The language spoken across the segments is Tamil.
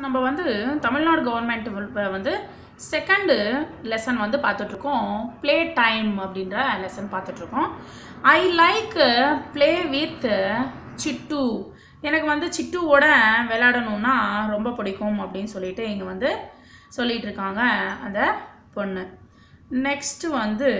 நம்ம வந்து தமிழ்நாடு கவர்மெண்ட் வந்து செகண்ட் லெசன் வந்து பார்த்துட்ருக்கோம். ப்ளே டைம் அப்படின்ற லெசன் பார்த்துட்ருக்கோம். I like play with Chittu. எனக்கு வந்து சிட்டுவோட விளையாடணுன்னா ரொம்ப பிடிக்கும் அப்படின்னு சொல்லிட்டு இங்கே வந்து சொல்லிகிட்டு இருக்காங்க அந்த பொண்ணு. நெக்ஸ்ட் வந்து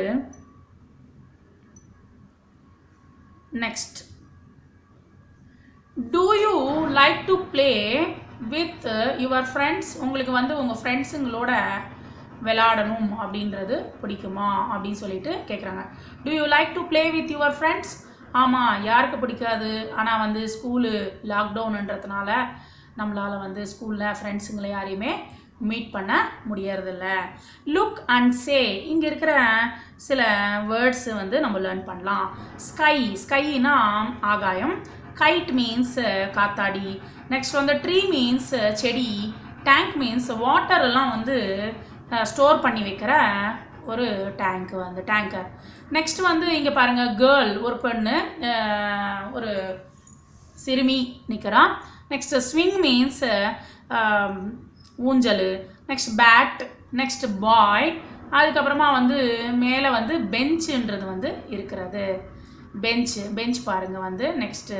do you like to play with your friends? உங்களுக்கு வந்து உங்கள் ஃப்ரெண்ட்ஸுங்களோட விளையாடணும் அப்படின்றது பிடிக்குமா அப்படின்னு சொல்லிட்டு கேட்குறாங்க. do you like to play with your friends? ஆமாம், யாருக்கு பிடிக்காது. ஆனால் வந்து ஸ்கூலு லாக்டவுனுன்றதுனால நம்மளால் வந்து ஸ்கூலில் ஃப்ரெண்ட்ஸுங்களை யாரையுமே மீட் பண்ண முடியறதில்ல. லுக் அண்ட் சே, இங்கே இருக்கிற சில வேர்ட்ஸ் வந்து நம்ம லேர்ன் பண்ணலாம். ஸ்கை, ஸ்கைனா ஆகாயம். கைட் மீன்ஸ் காத்தாடி. நெக்ஸ்ட் வந்து ட்ரீ மீன்ஸ் செடி. டேங்க் மீன்ஸ் வாட்டர் எல்லாம் வந்து ஸ்டோர் பண்ணி வைக்கிற ஒரு டேங்க் வந்து டேங்கர். நெக்ஸ்ட் வந்து இங்கே பாருங்கள், கேர்ள் ஒரு பெண்ணு, ஒரு சிறுமி நிற்கிறான். நெக்ஸ்ட் ஸ்விங் மீன்ஸ் ஊஞ்சல். Next bat. Next boy. அதுக்கப்புறமா வந்து மேலே வந்து பெஞ்சுன்றது வந்து இருக்கிறது. பெஞ்ச் பாருங்கள் வந்து நெக்ஸ்ட்டு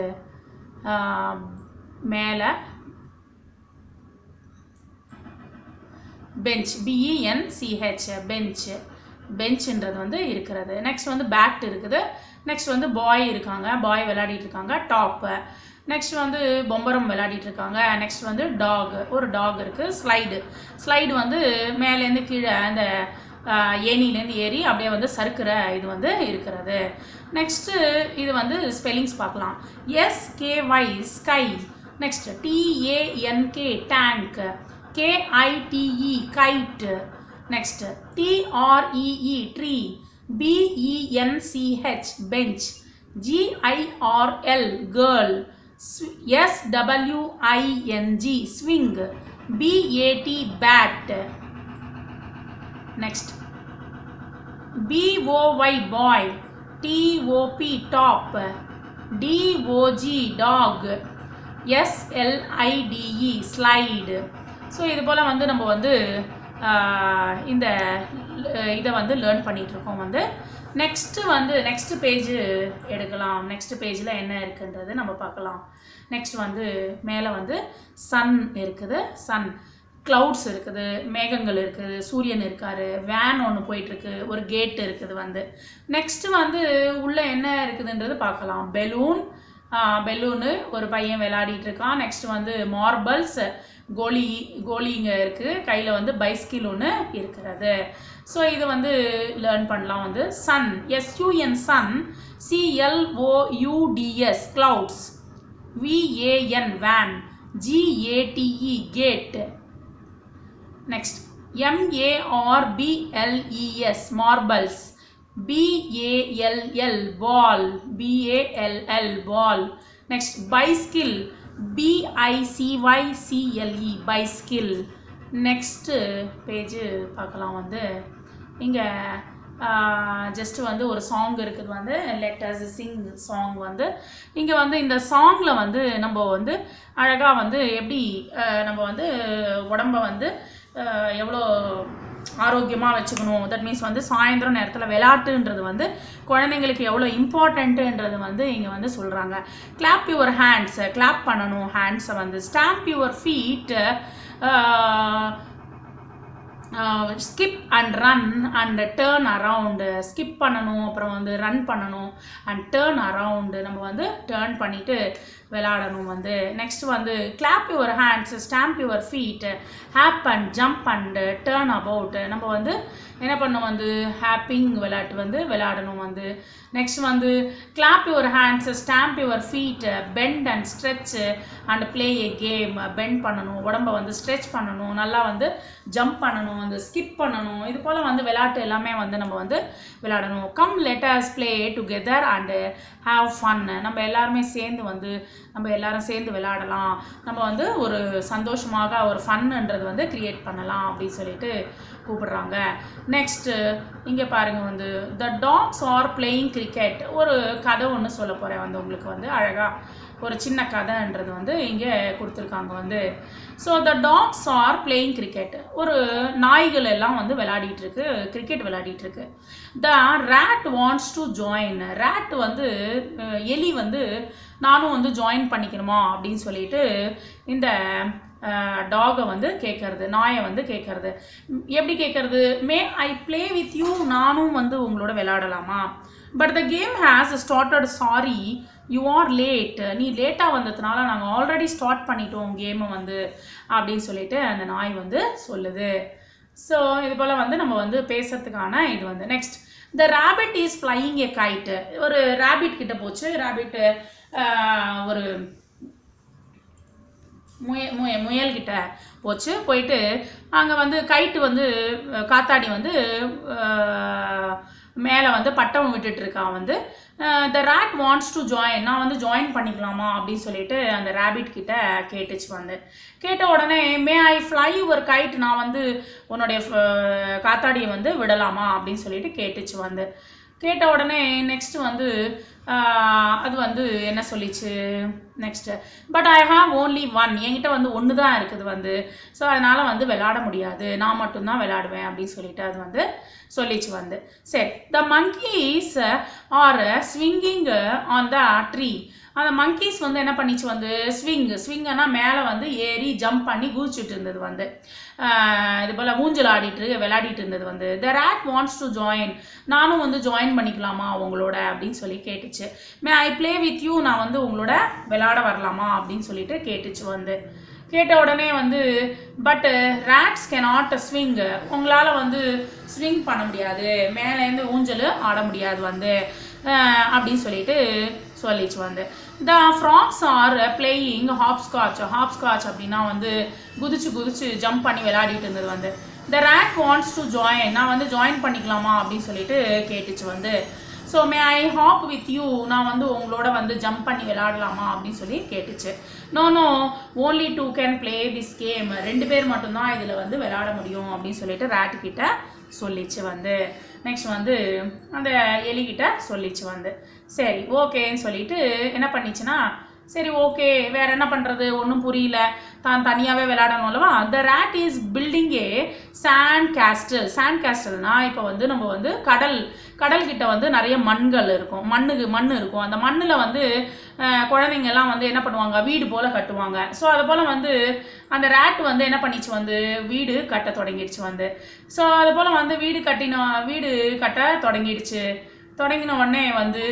மேலே பெஞ்ச், BENCH பெஞ்சுன்றது வந்து இருக்கிறது. நெக்ஸ்ட் வந்து பேட் இருக்குது. நெக்ஸ்ட் வந்து பாய் இருக்காங்க, பாய் விளையாடிட்டு இருக்காங்க. டாப்பு. நெக்ஸ்ட் வந்து பொம்பரம் விளையாடிட்டு இருக்காங்க. நெக்ஸ்ட் வந்து டாக், ஒரு டாக் இருக்குது. ஸ்லைடு வந்து மேலேருந்து கீழே அந்த ஏனிலேருந்து ஏறி அப்படியே வந்து சறுக்கிற இது வந்து இருக்கிறது. நெக்ஸ்ட்டு இது வந்து ஸ்பெல்லிங்ஸ் பார்க்கலாம். SKY sky. Next TANK tank. KITE guide. Next TREE tree. BENCH bench. GIRL girl. SWING swing. BAT bad. Next, BOY boy. TOP top. DOG dog. SLIDE slide. So இது போல் வந்து நம்ம வந்து இந்த இதை வந்து லேர்ன் பண்ணிகிட்ருக்கோம் வந்து. நெக்ஸ்ட்டு வந்து நெக்ஸ்ட் பேஜ் எடுக்கலாம். நெக்ஸ்ட் பேஜில் என்ன இருக்குன்றது நம்ம பார்க்கலாம். நெக்ஸ்ட் வந்து மேலே வந்து சன் இருக்குது. சன், க்ளவுட்ஸ் இருக்குது, மேகங்கள் இருக்குது, சூரியன் இருக்கார், வேன் ஒன்று போயிட்டுருக்கு, ஒரு கேட் இருக்குது வந்து. நெக்ஸ்ட்டு வந்து உள்ளே என்ன இருக்குதுன்றது பார்க்கலாம். பெலூனு ஒரு பையன் விளையாடிட்டுருக்கான். நெக்ஸ்ட் வந்து மார்பிள்ஸ், கோலிங்க இருக்குது. கையில் வந்து பைஸ்கில் ஒன்று இருக்கிறது. ஸோ இது வந்து லேர்ன் பண்ணலாம் வந்து. Sun, SUN sun. CLOUDS clouds. VAN van. GATE gate. Next, MARBLES marbles. BALL ball. BALL ball. Next, bicycle. BICYCLE bicycle. Next page பார்க்கலாம் வந்து. இங்கே ஜஸ்ட்டு வந்து ஒரு சாங் இருக்குது வந்து, லெட் அஸ் சிங் சாங் வந்து. இங்கே வந்து இந்த சாங்கில் வந்து நம்ம வந்து அழகாக வந்து எப்படி நம்ம வந்து உடம்பை வந்து எவ்வளோ ஆரோக்கியமாக வச்சுக்கணும். தட் மீன்ஸ் வந்து சாயந்தரம் நேரத்தில் விளையாட்டுன்றது வந்து குழந்தைங்களுக்கு எவ்வளோ இம்பார்ட்டண்ட்டுன்றது வந்து இங்கே வந்து சொல்கிறாங்க. கிளாப் யுவர் ஹேண்ட்ஸ், கிளாப் பண்ணணும் ஹேண்ட்ஸை வந்து. Stamp your feet. Skip and run and turn around. Skip பண்ணணும், அப்புறம் வந்து ரன் பண்ணணும், அண்ட் டேர்ன் அரவுண்டு. நம்ம வந்து டேர்ன் பண்ணிவிட்டு விளையாடணும் வந்து. நெக்ஸ்ட் வந்து clap your hands, stamp your feet, hop and jump and turn about. நம்ம வந்து என்ன பண்ணணும் வந்து ஹாப்பிங் விளையாட்டு வந்து விளையாடணும் வந்து. நெக்ஸ்ட் வந்து clap your hands, stamp your feet, bend and stretch and play a game. Bend பண்ணணும், உடம்பை வந்து ஸ்ட்ரெச் பண்ணணும், நல்லா வந்து ஜம்ப் பண்ணணும், வந்து ஸ்கிப் பண்ணணும். இது போல் வந்து விளையாட்டு எல்லாமே வந்து நம்ம வந்து விளையாடணும். Come let us play together and have fun. நம்ம எல்லாருமே சேர்ந்து வந்து நம்ம எல்லாரும் சேர்ந்து விளையாடலாம். நம்ம வந்து ஒரு சந்தோஷமாக ஒரு ஃபன்ன்றது வந்து க்ரியேட் பண்ணலாம் அப்படின்னு சொல்லிட்டு கூப்பிடுறாங்க. நெக்ஸ்ட்டு இங்கே பாருங்கள் வந்து the dogs are playing cricket. ஒரு கதை ஒன்று சொல்ல போகிறேன் வந்து உங்களுக்கு வந்து அழகாக ஒரு சின்ன கதைன்றது வந்து இங்கே கொடுத்துருக்காங்க வந்து. So the dogs are playing cricket. ஒரு நாய்கள் எல்லாம் வந்து விளையாடிட்டு இருக்கு, கிரிக்கெட் விளையாடிட்டு இருக்கு. The rat wants to join. Rat வந்து எலி வந்து நானும் வந்து ஜாயின் பண்ணிக்கணுமா அப்படின்னு சொல்லிட்டு இந்த டாகை வந்து கேட்கறது, நாயை வந்து கேட்கறது. எப்படி கேட்கறது? May I play with you, நானும் வந்து உங்களோட விளையாடலாமா? But the game has started, sorry you are late, நீ லேட்டாக வந்ததுனால நாங்கள் ஆல்ரெடி ஸ்டார்ட் பண்ணிட்டோம் கேமை வந்து அப்படின்னு சொல்லிட்டு அந்த நாய் வந்து சொல்லுது. ஸோ இது போல் வந்து நம்ம வந்து பேசுறதுக்கான இது வந்து. Next, the rabbit is flying a kite. ஒரு ரேபிட் கிட்ட போச்சு. ரேபிட்டு ஒரு முயல்கிட்ட போச்சு. போயிட்டு அங்கே வந்து கைட்டு வந்து காத்தாடி வந்து மேலே வந்து பட்டம் விட்டுட்டு இருக்கான் வந்து. The rat wants to join, நான் வந்து ஜாயின் பண்ணிக்கலாமா அப்படின்னு சொல்லிட்டு அந்த ரேபிட் கிட்ட கேட்டுச்சு வந்து. கேட்ட உடனே may I fly your kite, நான் வந்து உன்னுடைய காத்தாடியை வந்து விடலாமா அப்படின்னு சொல்லிட்டு கேட்டுச்சு வந்து. கேட்ட உடனே நெக்ஸ்ட் வந்து அது வந்து என்ன சொல்லிச்சு next, but I have only one, என்கிட்ட வந்து ஒன்று தான் இருக்குது வந்து. ஸோ அதனால் வந்து விளையாட முடியாது, நான் மட்டும்தான் விளையாடுவேன் அப்படின்னு சொல்லிட்டு அது வந்து சொல்லிச்சு வந்து. சரி, the monkeys are swinging on the tree. அந்த மங்கீஸ் வந்து என்ன பண்ணிச்சு வந்து ஸ்விங்குன்னா மேலே வந்து ஏறி ஜம்ப் பண்ணி குதிச்சுட்டு இருந்தது வந்து. இது போல் ஊஞ்சல் ஆடிட்டு விளையாடிட்டு இருந்தது வந்து. The rat wants to join, நானும் வந்து ஜாயின் பண்ணிக்கலாமா உங்களோட அப்படின்னு சொல்லி கேட்டுச்சு. May I play with you, நான் வந்து உங்களோட விளையாட வரலாமா அப்படின்னு சொல்லிட்டு கேட்டுச்சு வந்து. கேட்ட உடனே வந்து பட் ரேட்ஸ் கேனாட் ஸ்விங், உங்களால் வந்து ஸ்விங் பண்ண முடியாது, மேலேருந்து ஊஞ்சல் ஆட முடியாது வந்து அப்படின்னு சொல்லிட்டு சொல்லிச்சு வந்து. The frogs are playing hopscotch. Hopscotch அப்படின்னா வந்து குதிச்சு ஜம்ப் பண்ணி விளையாடிட்டு இருந்தது வந்து. The rat wants to join, நான் வந்து ஜாயின் பண்ணிக்கலாமா அப்படின்னு சொல்லிட்டு கேட்டுச்சு வந்து. So may I hop with you, நான் வந்து உங்களோட வந்து ஜம்ப் பண்ணி விளையாடலாமா அப்படின்னு சொல்லி கேட்டுச்சு. No only two can play this game, 2 பேர் மட்டும்தான் இதில் வந்து விளையாட முடியும் அப்படின்னு சொல்லிட்டு ரேட்டுக்கிட்ட சொல்லிச்சு வந்து. நெக்ஸ்ட் வந்து அந்த எலிகிட்ட சொல்லிச்சு வந்து. சரி ஓகேன்னு சொல்லிட்டு என்ன பண்ணிச்சுன்னா, சரி ஓகே வேறு என்ன பண்ணுறது, ஒன்றும் புரியல, தான் தனியாகவே விளையாடணும் அல்லவா. The rat is building a sand castle. Sand கேஸ்டல்னால் இப்போ வந்து நம்ம வந்து கடல்கிட்ட வந்து நிறைய மண்கள் இருக்கும், மண் இருக்கும். அந்த மண்ணில் வந்து குழந்தைங்கெல்லாம் வந்து என்ன பண்ணுவாங்க, வீடு போல் கட்டுவாங்க. ஸோ அது போல் வந்து அந்த ரேட் வந்து என்ன பண்ணிச்சு வந்து வீடு கட்ட தொடங்கிடுச்சு வந்து. ஸோ அது போல் வந்து வீடு கட்ட தொடங்கின உடனே வந்து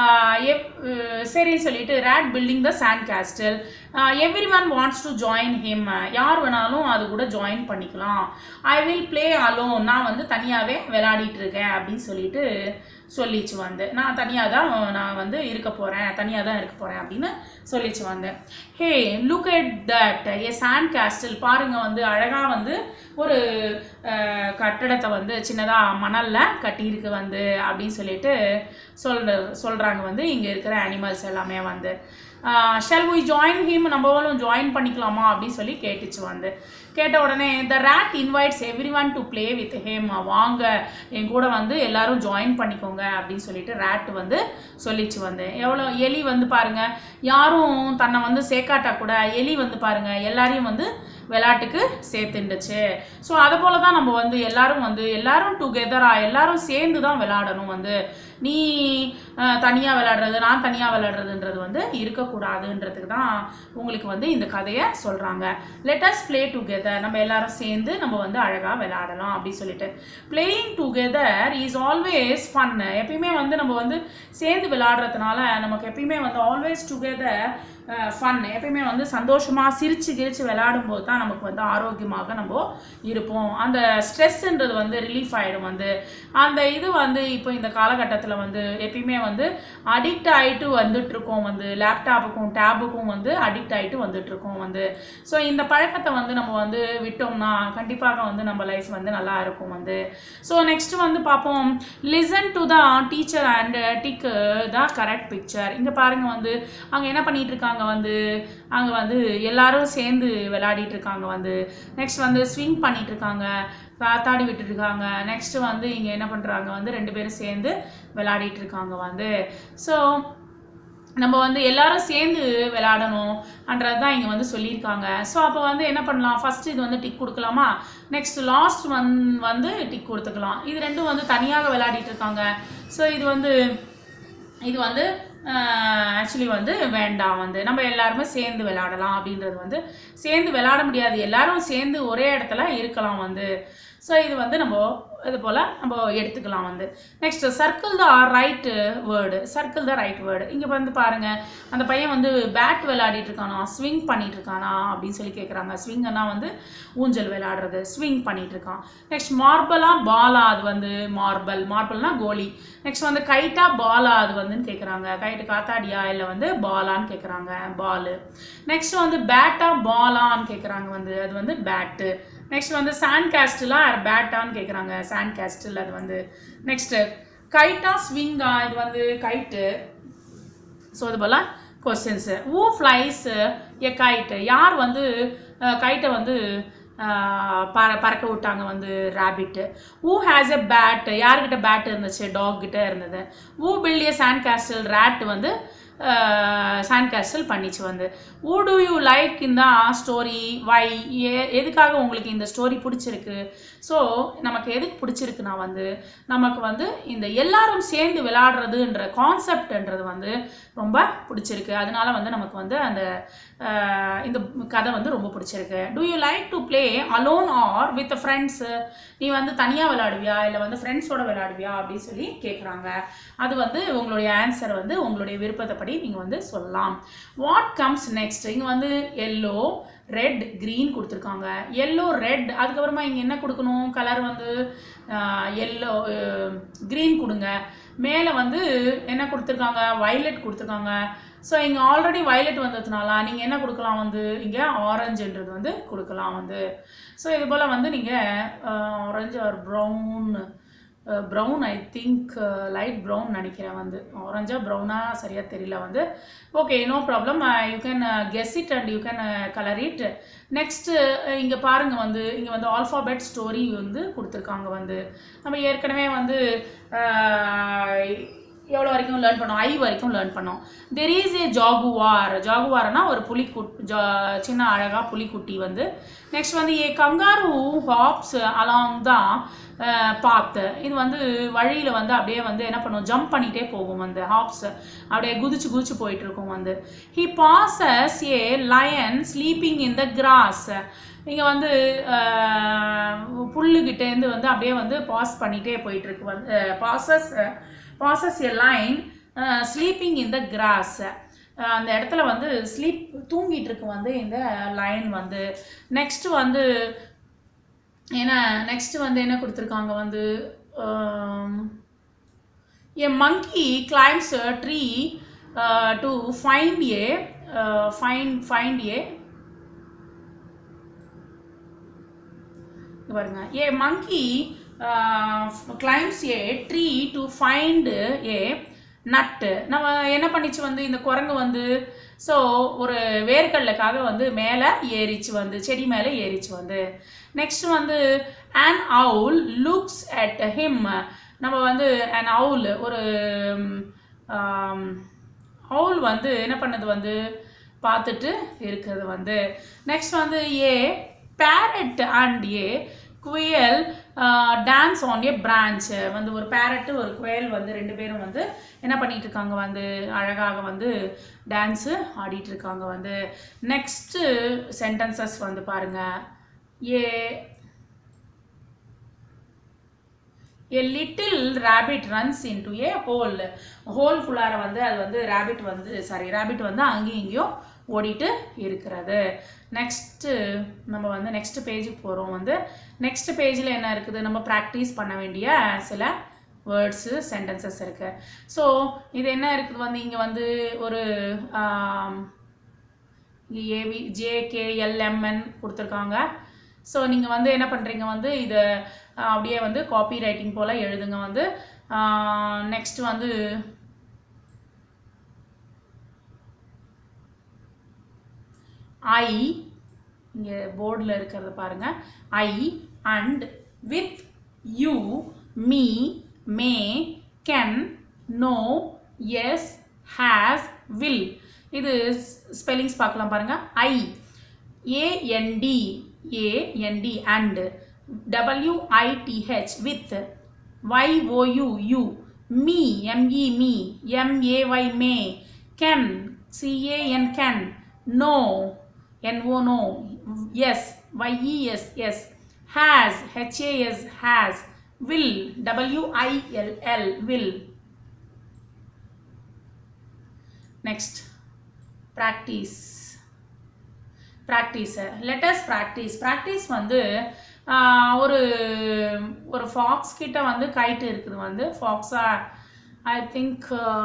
சரின்னு சொல்லிட்டு rat building the sand castle, everyone wants to join him, யார் வேணாலும் அது கூட ஜாயின் பண்ணிக்கலாம். ஐ வில் பிளே அலோன், நான் வந்து தனியாகவே விளையாடிட்டு இருக்கேன் அப்படின்னு சொல்லிட்டு சொல்லிச்சு வந்து. நான் தனியாக தான் இருக்க போகிறேன் அப்படின்னு சொல்லிச்சு வந்து. Hey look at that a sand castle, பாருங்கள் வந்து அழகாக வந்து ஒரு கட்டடத்தை வந்து சின்னதாக மணலில் கட்டியிருக்கு வந்து அப்படின்னு சொல்லிட்டு சொல்கிறாங்க வந்து இங்கே இருக்கிற அனிமல்ஸ் எல்லாமே வந்து. ஷல் வி ஜாயின் ஹிம், நம்மளும் ஜாயின் பண்ணிக்கலாமா அப்படின்னு சொல்லி கேட்டுச்சு வந்து. கேட்ட உடனே the rat invites everyone to play with him, வாங்க என் கூட வந்து எல்லாரும் ஜாயின் பண்ணிக்கோங்க அப்படின்னு சொல்லிட்டு ரேட் வந்து சொல்லிச்சு வந்து. எலி வந்து பாருங்க, யாரும் தன்னை வந்து சேர்க்காட்டா கூட எலி வந்து பாருங்க எல்லாரையும் வந்து விளையாட்டுக்கு சேர்த்துண்டுச்சு. ஸோ அதை போல தான் நம்ம வந்து எல்லாரும் டுகெதராக எல்லாரும் சேர்ந்து தான் விளையாடணும் வந்து. நீ தனியாக விளையாடுறது நான் தனியாக விளையாடுறதுன்றது வந்து இருக்கக்கூடாதுன்றதுக்கு தான் உங்களுக்கு வந்து இந்த கதையை சொல்கிறாங்க. லெட் அஸ் ப்ளே டுகெதர், நம்ம எல்லாரும் சேர்ந்து நம்ம வந்து அழகாக விளையாடலாம் அப்படின்னு சொல்லிட்டு. Playing together is always fun, எப்பயுமே வந்து நம்ம வந்து சேர்ந்து விளையாடுறதுனால நமக்கு எப்பயுமே வந்து ஆல்வேஸ் டுகெதர் ஃபன், எப்பயுமே வந்து சந்தோஷமாக சிரிச்சு விளையாடும்போது தான் நமக்கு வந்து ஆரோக்கியமாக நம்ம இருப்போம். அந்த ஸ்ட்ரெஸ்ன்றது வந்து ரிலீஃப் ஆகிடும் வந்து. அந்த இது வந்து இப்போ இந்த காலகட்டத்தில் வந்து எப்பயுமே வந்து அடிக்ட் ஆகிட்டு வந்துட்டுருக்கோம் வந்து, லேப்டாப்புக்கும் டேபுக்கும் வந்து அடிக்ட் ஆகிட்டு வந்துட்டுருக்கோம் வந்து. ஸோ இந்த பழக்கத்தை வந்து நம்ம வந்து விட்டோம்னா கண்டிப்பாக வந்து நம்ம லைஃப் வந்து நல்லா இருக்கும் வந்து. ஸோ நெக்ஸ்ட் வந்து பார்ப்போம், listen to the teacher and tick the correct picture. இங்கே பாருங்கள் வந்து அங்கே என்ன பண்ணிகிட்டு இருக்காங்க வந்து, அங்கே வந்து எல்லாரும் சேர்ந்து விளையாடிட்டு இருக்காங்க வந்து. நெக்ஸ்ட் வந்து ஸ்விங் பண்ணிட்டு இருக்காங்க, காத்தாடி விட்டுட்டு இருக்காங்க. நெக்ஸ்ட் வந்து இங்கே என்ன பண்ணுறாங்க வந்து 2 பேரும் சேர்ந்து விளையாடிட்டு இருக்காங்க வந்து. ஸோ நம்ம வந்து எல்லாரும் சேர்ந்து விளையாடணும்ன்றது தான் இங்கே வந்து சொல்லியிருக்காங்க. ஸோ அப்போ வந்து என்ன பண்ணலாம், ஃபஸ்ட்டு இது வந்து டிக் கொடுக்கலாமா, நெக்ஸ்ட் லாஸ்ட் வந்து டிக் கொடுத்துக்கலாம். இது ரெண்டும் வந்து தனியாக விளையாடிட்டு இருக்காங்க. ஸோ இது வந்து ஆக்சுவலி வந்து வேண்டாம், வந்து நம்ம எல்லாருமே சேர்ந்து விளையாடலாம் அப்படின்றது வந்து சேர்ந்து விளையாட முடியாது, எல்லாரும் சேர்ந்து ஒரே இடத்துல இருக்கலாம் வந்து. ஸோ இது வந்து நம்ம இது போல் நம்ம எடுத்துக்கலாம் வந்து. Next circle the right word, circle the right word. இங்கே வந்து பாருங்கள், அந்த பையன் வந்து பேட் விளையாடிட்டு இருக்கானா, ஸ்விங் பண்ணிட்டு இருக்கானா அப்படின்னு சொல்லி கேட்குறாங்க. ஸ்விங்கன்னா வந்து ஊஞ்சல் விளையாடுறது, ஸ்விங் பண்ணிட்டு இருக்கான். நெக்ஸ்ட் மார்பலா பாலா, அது வந்து மார்பல்னா கோலி. நெக்ஸ்ட் வந்து கைட்டா பாலா, அது வந்துன்னு கேட்குறாங்க. கைட்டு காத்தாடியா இல்லை வந்து பாலான்னு கேட்குறாங்க, பாலு. நெக்ஸ்ட் வந்து பேட்டா பாலான்னு கேட்குறாங்க வந்து, அது வந்து பேட்டு. நெக்ஸ்ட் வந்து சாண்ட் கேஸ்டிலா பேட்டான்னு கேட்குறாங்க, சாண்ட் கேஸ்டில் அது வந்து. நெக்ஸ்ட்டு கைட்டா ஸ்விங்கா, இது வந்து கைட்டு. ஸோ இது போல் கொஸ்டின்ஸு. ஊ ஃப்ளைஸ் எ கைட்டு, யார் வந்து கைட்டை வந்து பறக்க விட்டாங்க வந்து, rabbit. Who has a bat, யார்கிட்ட பேட் இருந்துச்சு, டாக் கிட்ட இருந்தது. Who build a sand castle, rat வந்து சாண்ட் கேஸ்டில் பண்ணிச்சு வந்து. ஊ டூ யூ லைக் இந்த ஸ்டோரி, வை, எதுக்காக உங்களுக்கு இந்த ஸ்டோரி பிடிச்சிருக்கு. ஸோ நமக்கு எதுக்கு பிடிச்சிருக்குன்னா வந்து நமக்கு வந்து இந்த எல்லாரும் சேர்ந்து விளையாடுறதுன்ற கான்செப்ட்ன்றது வந்து ரொம்ப பிடிச்சிருக்கு. அதனால வந்து நமக்கு வந்து அந்த இந்த கதை வந்து ரொம்ப பிடிச்சிருக்கு. Do you like to play alone or with friends, நீ வந்து தனியாக விளையாடுவியா இல்லை வந்து ஃப்ரெண்ட்ஸோட விளையாடுவியா அப்படின்னு சொல்லி கேட்குறாங்க. அது வந்து உங்களுடைய ஆன்சர் வந்து உங்களுடைய விருப்பத்தை நீங்கள் வந்து சொல்லலாம். வாட் கம்ஸ் நெக்ஸ்ட், இங்கே வந்து எல்லோ ரெட் க்ரீன் கொடுத்துருக்காங்க. எல்லோ ரெட், அதுக்கப்புறமா இங்கே என்ன கொடுக்கணும், கலர் வந்து எல்லோ க்ரீன் கொடுங்க. மேலே வந்து என்ன கொடுத்துருக்காங்க, வைலட் கொடுத்துருக்காங்க. ஸோ இங்கே ஆல்ரெடி வைலட் வந்ததுனால நீங்கள் என்ன கொடுக்கலாம் வந்து, இங்கே ஆரஞ்சுன்றது வந்து கொடுக்கலாம் வந்து. ஸோ இது போல் வந்து நீங்கள் orange or brown I think light brown நினைக்கிறேன் வந்து, ஆரஞ்சா ப்ரௌனா சரியாக தெரியல வந்து. Okay, no problem, you can guess it and you can colour it. Next இங்கே பாருங்கள் வந்து, இங்கே வந்து ஆல்ஃபாபெட் ஸ்டோரி வந்து கொடுத்துருக்காங்க வந்து. நம்ம ஏற்கனவே வந்து எவ்வளோ வரைக்கும் லேர்ன் பண்ணோம், ஐ வரைக்கும் லேர்ன் பண்ணோம். தெர் இஸ் ஏ ஜாகுவார்னா ஒரு சின்ன அழகாக புலிக்குட்டி வந்து. நெக்ஸ்ட் வந்து ஏ கங்காரு ஹாப்ஸ் அலாங் தான் பாத்து, இது வந்து வழியில் வந்து அப்படியே வந்து என்ன பண்ணுவோம், ஜம்ப் பண்ணிகிட்டே போகும் வந்து, ஹாப்ஸ் அப்படியே குதிச்சு போயிட்டுருக்கும் வந்து. He passes a lion sleeping in the grass, இங்கே வந்து புல்லுக்கிட்டேருந்து வந்து அப்படியே வந்து பாஸ் பண்ணிகிட்டே போயிட்டுருக்கு வந்து. Passes a lion sleeping in the grass, அந்த இடத்துல வந்து தூங்கிட்டு இருக்கு வந்து இந்த லைன் வந்து. நெக்ஸ்ட் வந்து என்ன கொடுத்துருக்காங்க வந்து, a monkey climbs a tree to find a பாருங்க, a monkey climbs a tree to find a nut. நம்ம என்ன பண்ணிச்சு வந்து, இந்த குரங்கு வந்து ஸோ ஒரு வேர்க்கடலைக்காக வந்து மேலே ஏறிச்சு வந்து, செடி மேலே ஏறிச்சு வந்து. நெக்ஸ்ட் வந்து an owl looks at him, நம்ம வந்து an owl ஒரு owl வந்து என்ன பண்ணது வந்து பார்த்துட்டு இருக்கிறது வந்து. நெக்ஸ்ட் வந்து a parrot and a quail dance on a branch வந்து, ஒரு பேரட்டு ஒரு குயல் வந்து ரெண்டு பேரும் வந்து என்ன பண்ணிட்டு இருக்காங்க வந்து, அழகாக வந்து டான்ஸு ஆடிட்டு இருக்காங்க வந்து. நெக்ஸ்ட்டு சென்டென்சஸ் வந்து பாருங்க, a little rabbit runs into a ஹோல்குள்ளார வந்து அது வந்து rabbit வந்து அங்கேயும் இங்கேயும் ஓடிட்டு இருக்கிறது. நெக்ஸ்ட்டு நம்ம வந்து நெக்ஸ்ட் பேஜுக்கு போகிறோம் வந்து. நெக்ஸ்ட் பேஜில் என்ன இருக்குது, நம்ம ப்ராக்டிஸ் பண்ண வேண்டிய சில வேர்ட்ஸு சென்டென்சஸ் இருக்குது. ஸோ இது என்ன இருக்குது வந்து, இங்கே வந்து ஒரு JKLMN கொடுத்துருக்காங்க. ஸோ நீங்கள் வந்து என்ன பண்ணுறீங்க வந்து, இதை அப்படியே வந்து காப்பி ரைட்டிங் போல் எழுதுங்க வந்து. நெக்ஸ்ட் வந்து ஐ, இங்கே போர்டில் இருக்கிறத பாருங்கள், I and with you me may can no yes has will. இது ஸ்பெல்லிங்ஸ் பார்க்கலாம் பாருங்க. I AND and WITH with YOU me me MAY may can CAN no no yes yes has has will will. Next, practice. Let us practice வந்து ஒரு ஃபாக்ஸ் கிட்ட வந்து கைட் இருக்குது வந்து ஃபாக்ஸா I think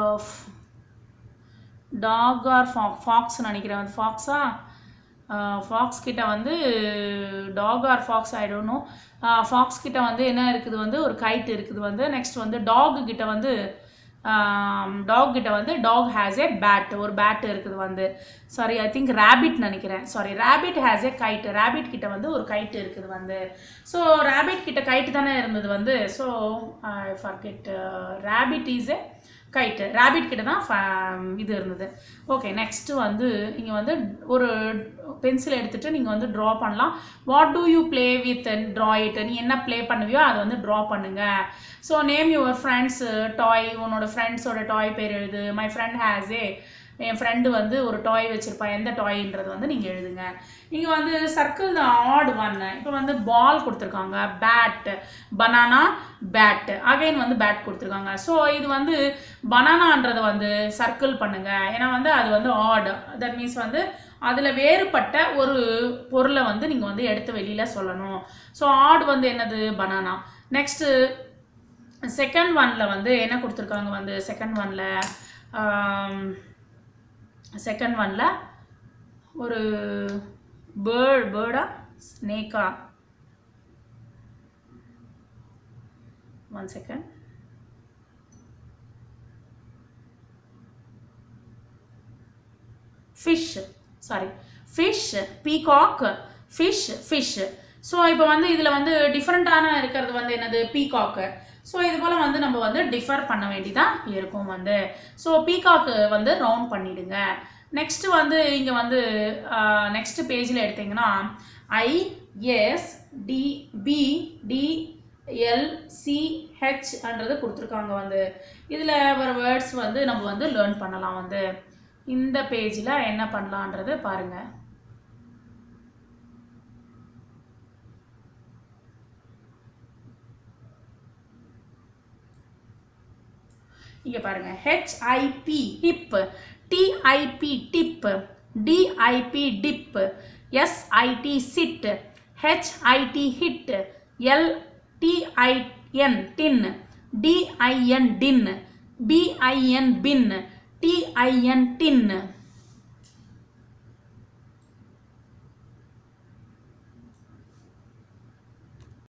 dog or fox நினைக்கிறேன் வந்து ஃபாக்ஸா ஃபாக்ஸ் கிட்ட வந்து dog or fox I don't know fox கிட்ட வந்து என்ன இருக்குது வந்து ஒரு கைட் இருக்குது வந்து நெக்ஸ்ட் வந்து டாக் கிட்ட வந்து டாக் ஹேஸ் ஏ பேட் ஒரு பேட் இருக்குது வந்து சாரி ஐ திங்க் ரேபிட் நினைக்கிறேன் sorry rabbit has a kite rabbit கிட்ட வந்து ஒரு கைட் இருக்குது வந்து ஸோ ரேபிட் கிட்ட கைட் தானே இருந்தது வந்து so I forget rabbit is a kite rabbit கிட்ட தான் இது இருந்தது. ஓகே நெக்ஸ்ட்டு வந்து இங்கே வந்து ஒரு பென்சில் எடுத்துகிட்டு நீங்கள் வந்து ட்ரா பண்ணலாம். What do you play with draw it நீ என்ன ப்ளே பண்ணுவியோ அதை வந்து ட்ரா பண்ணுங்கள். So name your friends toy உன்னோட ஃப்ரெண்ட்ஸோட டாய் பேர் எழுது. மை ஃப்ரெண்ட் ஹேஸ் ஏ என் ஃப்ரெண்டு வந்து ஒரு டாய் வச்சுருப்பான் எந்த டாய்ன்றது வந்து நீங்கள் எழுதுங்க. இங்கே வந்து சர்க்கிள் த ஆட் ஒன் இப்போ வந்து பால் கொடுத்துருக்காங்க பேட் பனானா பேட் அகைன் வந்து பேட் கொடுத்துருக்காங்க. ஸோ இது வந்து பனானான்றதை வந்து சர்க்கிள் பண்ணுங்கள் ஏன்னா வந்து அது வந்து ஆட் தட் மீன்ஸ் வந்து அதில் வேறுபட்ட ஒரு பொருளை வந்து நீங்கள் வந்து எடுத்து வெளியில் சொல்லணும். ஸோ ஆட் வந்து என்னது பனானா. நெக்ஸ்ட்டு செகண்ட் ஒனில் வந்து என்ன கொடுத்துருக்காங்க வந்து செகண்ட் ஒனில் ஒரு பேர்டா ஸ்னேக்கா one second fish peacock fish. So இப்போ வந்து இதில் வந்து டிஃப்ரெண்ட்டான இருக்கிறது வந்து என்னது பீகாக்கு. ஸோ இது போல் வந்து நம்ம வந்து டிஃபர் பண்ண வேண்டியதாக இருக்கும் வந்து. ஸோ பீகாக்கு வந்து ரவுண்ட் பண்ணிவிடுங்க. நெக்ஸ்ட்டு வந்து இங்கே வந்து நெக்ஸ்ட்டு பேஜில் எடுத்திங்கன்னா ISDBDLCHன்றது கொடுத்துருக்காங்க வந்து. இதில் வர வேர்ட்ஸ் வந்து நம்ம வந்து லேர்ன் பண்ணலாம் வந்து. இந்த பேஜில் என்ன பண்ணலான்றது பாருங்கள். இங்கே பாருங்கள் HIP hip TIP tip DIP dip SIT sit HIT hit LTIN tin DIN din BIN bin TIN டின்